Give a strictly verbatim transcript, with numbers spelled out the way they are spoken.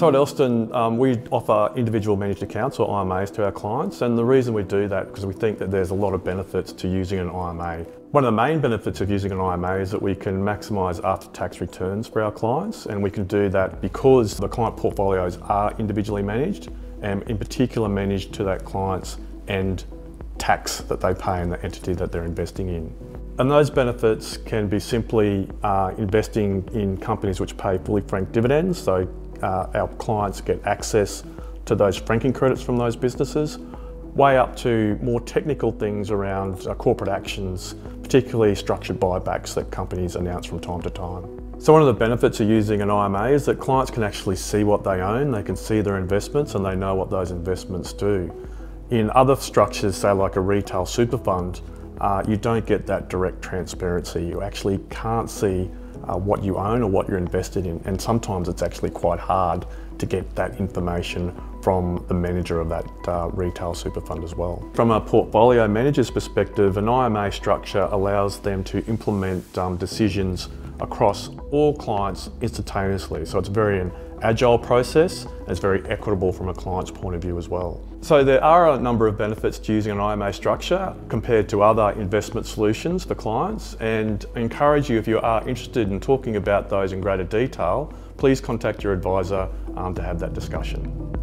So at Elston, um, we offer individual managed accounts or I M As to our clients, and the reason we do that is because we think that there's a lot of benefits to using an I M A. One of the main benefits of using an I M A is that we can maximise after-tax returns for our clients, and we can do that because the client portfolios are individually managed, and in particular managed to that client's end tax that they pay in the entity that they're investing in. And those benefits can be simply uh, investing in companies which pay fully franked dividends, so uh, our clients get access to those franking credits from those businesses, way up to more technical things around uh, corporate actions, particularly structured buybacks that companies announce from time to time. So one of the benefits of using an I M A is that clients can actually see what they own, they can see their investments, and they know what those investments do. In other structures, say like a retail super fund, uh, you don't get that direct transparency. You actually can't see uh, what you own or what you're invested in, and sometimes it's actually quite hard to get that information from the manager of that uh, retail super fund as well. From a portfolio manager's perspective, an I M A structure allows them to implement um, decisions across all clients instantaneously. So it's very an agile process, and it's very equitable from a client's point of view as well. So there are a number of benefits to using an I M A structure compared to other investment solutions for clients, and I encourage you, if you are interested in talking about those in greater detail, please contact your advisor um, to have that discussion.